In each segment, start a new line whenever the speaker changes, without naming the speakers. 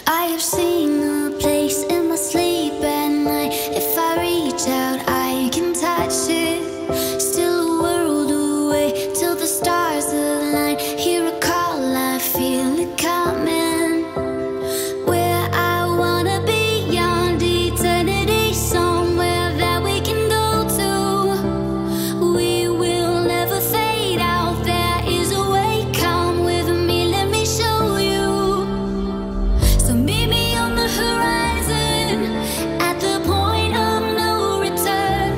I have seen a place in my sleep at night. If I reach out, I can touch it. Still a world away till the stars align. Hear a call, I feel it coming. Where I wanna be beyond eternity, somewhere that we can go to. We will never fade out. There is a way. Come with me, let me show you. So meet me on the horizon, at the point of no return.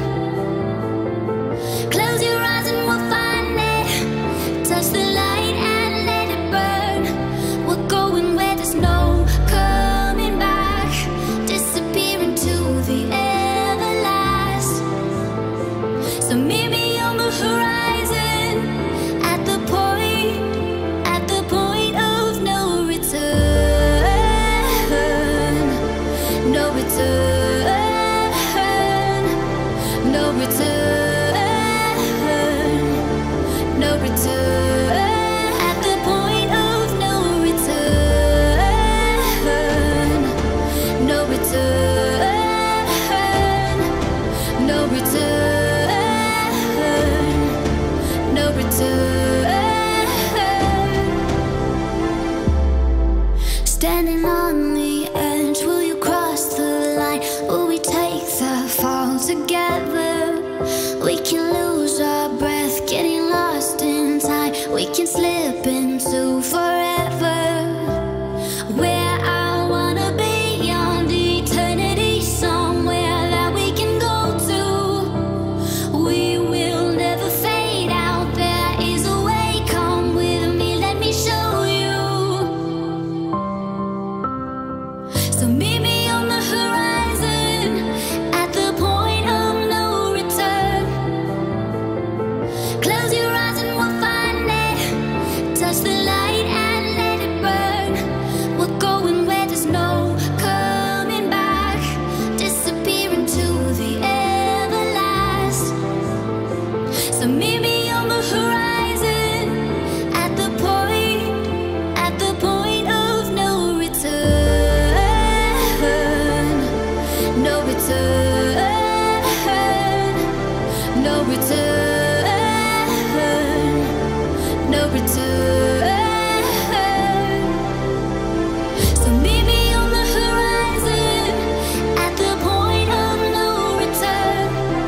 Close your eyes and we'll find it. Touch the light and let it burn. We're going where there's no coming back. Disappear into the everlast. So meet me on the horizon, at the point of no return. No return. No return. No return. At the point of no return. No return. No return. No return. Standing on the edge, will you cross the line? Will we take the fall together? We can lose our breath, getting lost in time. We can slip into forever. Where I wanna be beyond eternity, somewhere that we can go to. We will never fade out. There is a way. Come with me, let me show you. So meet me on the horizon, at the point of no return. Close your eyes and we'll find it. Touch the light and let it burn. We're going where there's no coming back. Disappear into the everlast. So meet me on the horizon, at the point of no return. No return. No return. No return. So meet me on the horizon, at the point of no return.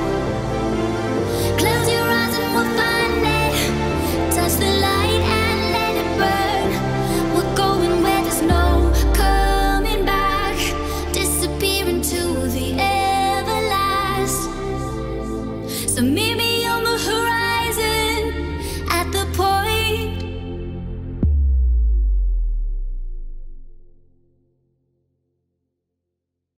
Close your eyes and we'll find it. Touch the light and let it burn. We're going where there's no coming back. Disappear into the everlast. So meet me